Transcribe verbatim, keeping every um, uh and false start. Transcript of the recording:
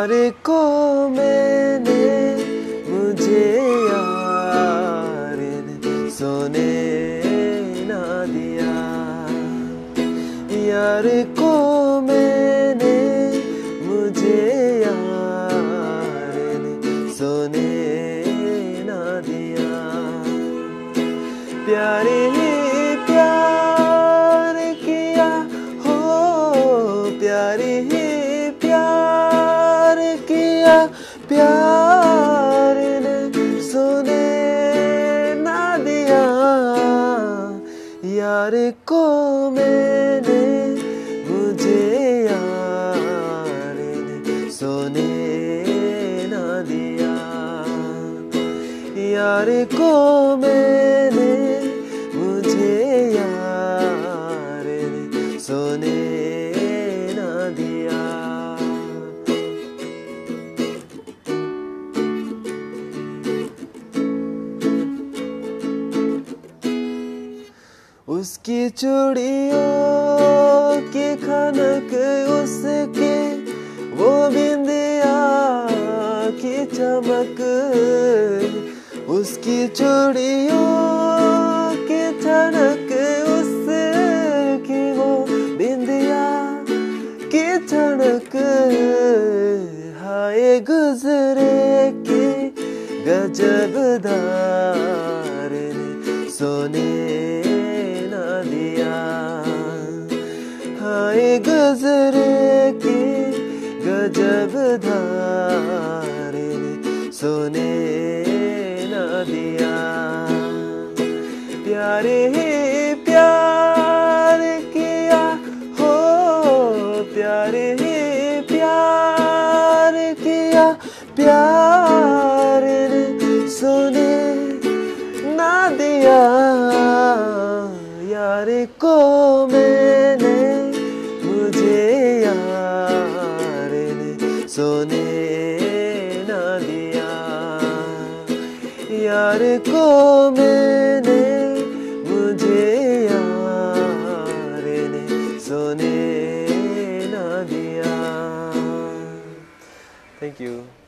यार को मैंने मुझे यार ने सोने ना दिया। यार को मैंने मुझे यार ने सोने ना दिया। प्यारे ही प्यार किया हो, प्यारे ही प्यार किया, प्यार ने सोने ना दिया। यार को मैंने मुझे यार ने सोने ना दिया। यार को मैंने मुझे यार ने सोने ना दिया। उसकी चूड़ियों की खनक, उसके वो बिंदिया की चमक, उसकी चूड़ियों की ठनक, उसकी वो बिंदिया की ठनक। हाय गुजरे के गजब दार ने सोने ना दिया। हाय गुजरे के गजब दार ने सोने ना दिया। प्यारे ही प्यार किया हो, प्यारे ही प्यार किया, प्यार ने सोने ना दिया। यार को मैंने मुझे यार ने सोने ना दिया। यार को मैंने मुझे यार ने सोने ना दिया। Thank you.